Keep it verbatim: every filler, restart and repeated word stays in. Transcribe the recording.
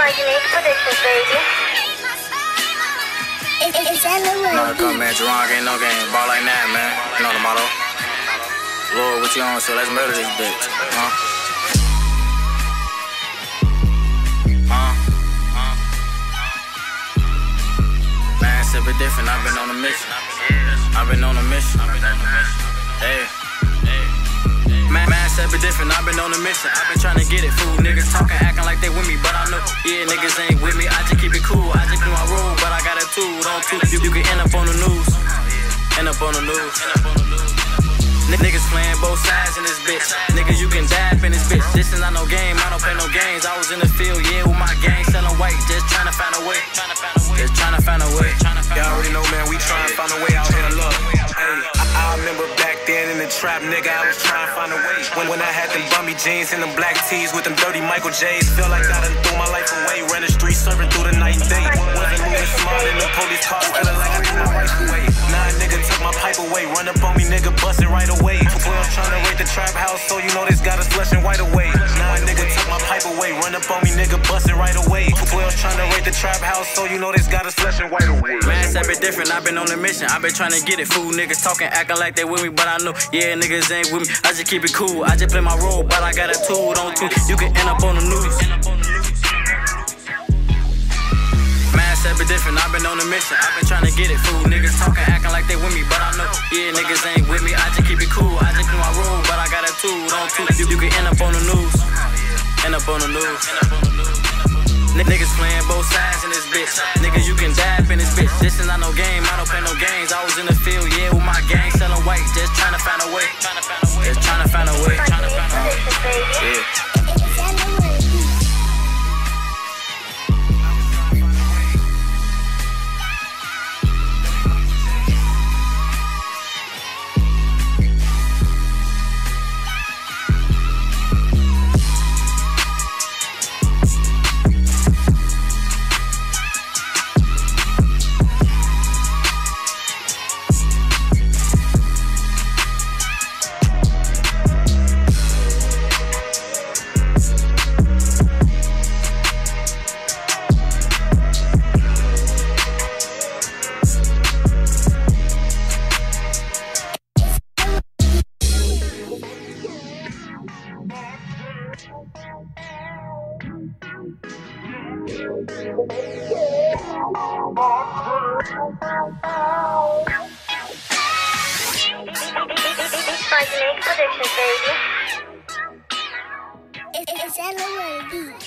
unique predictions, baby. It, it, it's everywhere. No, come, man. Jerron ain't no game. Ball like that, man. You know the motto. Lord, what you on? So let's murder this bitch. Huh? Huh? Huh? Man, it's a bit different. I've been on a mission. I've been on a mission. Hey. Man, man, it's a bit different. I've been on a mission. I've been trying to get it, fool. Niggas talking, acting like they with me, but I know, yeah, niggas ain't with me. I just keep it cool. I just do my rule, but I got a tool. Don't tool. You, you can end up on the news. End up on the news. Niggas playing both sides in this bitch. Nigga, you can dab in this bitch. This is not no game, I don't play no games. I was in the field, yeah, with my gang, selling white, just trying to find a way. Just trying to find a way. Y'all already know, man, we trying to find a way out here to love. Hey, I, I remember back then in the trap, nigga, I was trying to find a way. When, when I had them bummy jeans and them black tees with them dirty Michael J's. Feel like I done threw my life away, ran the streets, serving through the night and day. Wasn't moving smart in the police car, feeling like I threw my life away. Nah, nigga, took my pipe away, run up on me, nigga, bust it right away. twelve trying to raid the trap house, so you know this got us flushing white away. Nah, nigga, took my pipe away, run up on me, nigga, bust it right away. twelve trying to raid the trap house, so you know this got us flushing white away. Man, it's a bit different. I've been on a mission. I've been trying to get it, fool. Niggas talking, acting like they with me, but I know, yeah, niggas ain't with me. I just keep it cool. I just play my role, but I got a tool. Don't tool. You can end up on the news. Man, it's a bit different. I've been on a mission. I've been trying to get it, fool. Niggas talking, acting like they with me, but I know, yeah, niggas ain't with me. I just keep it cool. I just do my role, but I got a tool. Don't tool. You, you can end up on the news. End up on the news. Niggas playing both sides in this bitch. Nigga, you can dab in this bitch. This is not no game, I don't play no games. I was in the field, yeah, with my gang, selling white, just trying to find a way. Just trying to find a way. Yeah. It's unique predictions, baby. It, it's everywhere.